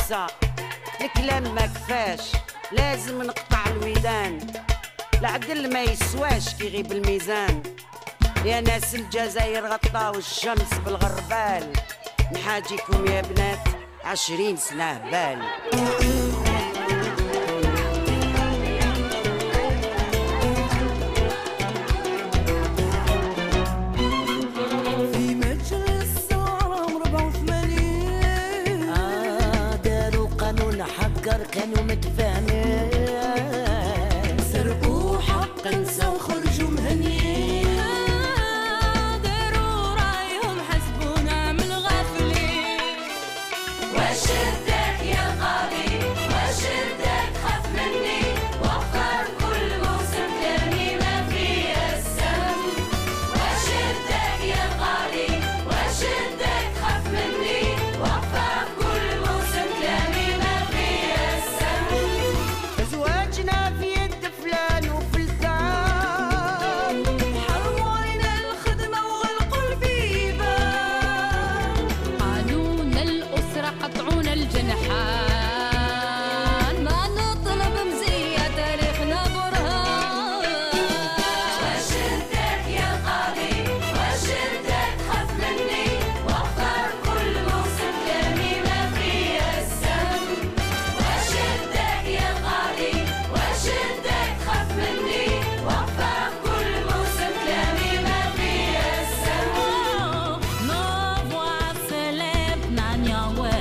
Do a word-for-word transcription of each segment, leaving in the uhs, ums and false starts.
نسا الكلام ما كفاش، لازم نقطع الودان، العدل ما يسواش كي يغيب الميزان. يا ناس الجزائر غطاو الشمس بالغربال، نحاجيكم يا بنات عشرين سنة هبال. في مجلس رام ربعة وثمانين آه داروا قانون حقر كانوا متفاهمين، سرقوا حق نساو خرجوا مهنيين، داروا رايهم حسبونا من الغافلين. واش رداك يا قاضي واش رداك خاف مني، وفر كل موسم كلامي ما فيه السم. واش رداك يا قاضي واش رداك خاف مني، وفر كل موسم كلامي ما فيه السم. زواجنا في يد فلان وفلتان، حرموا علينا الخدمة وغلقوا البيبان، قانون الأسرة قطعونا الجنحان، ما نطلب مزية تاريخنا برهان. واش رداك يا قاضي واش رداك خاف مني، وفر كل موسم كلامي ما فيه السم. واش رداك يا قاضي واش رداك خاف مني، وفر كل موسم كلامي ما فيه السم. Nos voix s'élèvent Nanyangwe,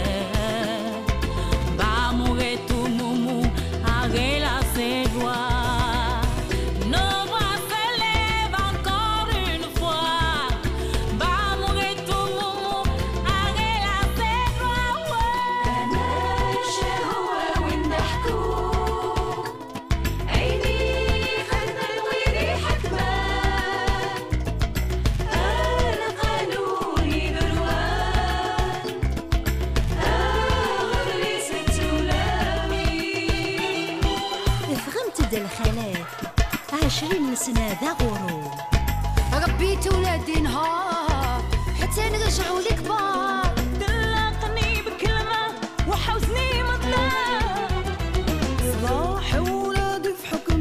Bamoué tout moumou, Arela ses voix. Nos voix s'élèvent encore une fois, Bamoué tout moumou, Arela ses voix. أنا الشهوة والنحكو، عيني خدنا الويري حكمة، أنا قانوني بروان، أغلي ست ولامي. فهمت دا الخلاف عشرين سنة ذا غروب، ربيت ولادي نهار حتى نرجعوا لكبار، دلقني بكلمة وحوزني مطلع. صلاح ولادي في حكم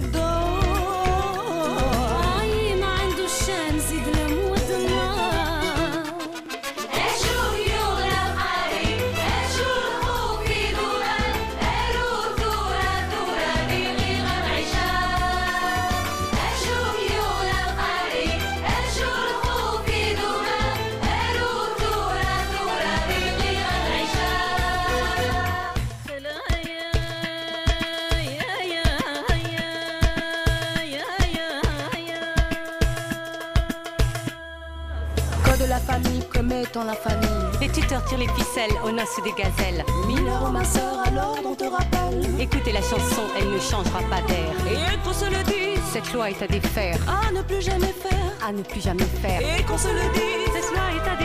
الغدار، اي ما عنده الشان زيد الموت النار. اشوف يغلى قاري اشوف خوف في دوران، اروح ثورة ثورة بغي غنعيشها. اشوف يغلى قاري اشوف خوف في دوران، اروح ثورة ثورة بغي غنعيشها. code de la famille, commettons la famille. Les tuteurs tirent les ficelles aux noces des gazelles. Mineur, ma sœur, alors on te rappelle. Écoutez la chanson, elle ne changera pas d'air. Et qu'on se le dise, Cette loi est à défaire, à ne plus jamais faire. à ne plus jamais faire. Et qu'on se le dise, Cette loi est à